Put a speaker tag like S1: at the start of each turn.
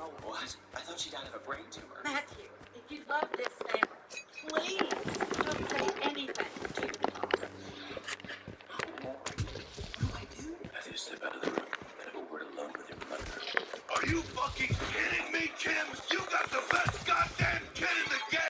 S1: What? I thought she died of a brain tumor.
S2: Matthew, if you love this family, please don't say anything to your father.
S1: What do I do? Matthew, step out of the room and have a word alone with your mother.
S3: Are you fucking kidding me, Kim? You got the best goddamn